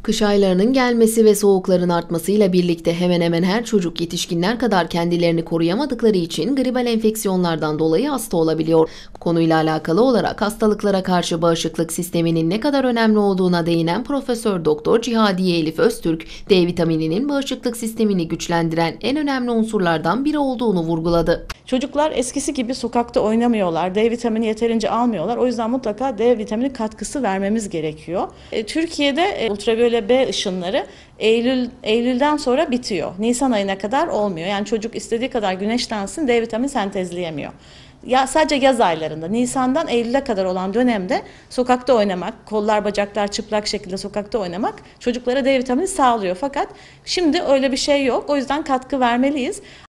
Kış aylarının gelmesi ve soğukların artmasıyla birlikte hemen hemen her çocuk yetişkinler kadar kendilerini koruyamadıkları için gribal enfeksiyonlardan dolayı hasta olabiliyor. Konuyla alakalı olarak hastalıklara karşı bağışıklık sisteminin ne kadar önemli olduğuna değinen Profesör Doktor Cihadiye Elif Öztürk, D vitamininin bağışıklık sistemini güçlendiren en önemli unsurlardan biri olduğunu vurguladı. Çocuklar eskisi gibi sokakta oynamıyorlar, D vitamini yeterince almıyorlar. O yüzden mutlaka D vitamini katkısı vermemiz gerekiyor. Türkiye'de ultraviyole B ışınları Eylül'den sonra bitiyor. Nisan ayına kadar olmuyor. Yani çocuk istediği kadar güneşlensin, D vitamini sentezleyemiyor. Ya sadece yaz aylarında, Nisan'dan Eylül'e kadar olan dönemde sokakta oynamak, kollar bacaklar çıplak şekilde sokakta oynamak çocuklara D vitamini sağlıyor. Fakat şimdi öyle bir şey yok. O yüzden katkı vermeliyiz.